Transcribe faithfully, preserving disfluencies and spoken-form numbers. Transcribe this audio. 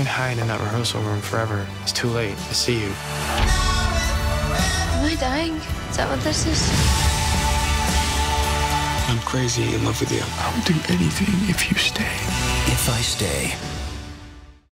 can't hide in that rehearsal room forever. It's too late. I see you. Am I dying? Is that what this is? I'm crazy in love with you. I would do anything if you stay. If I Stay.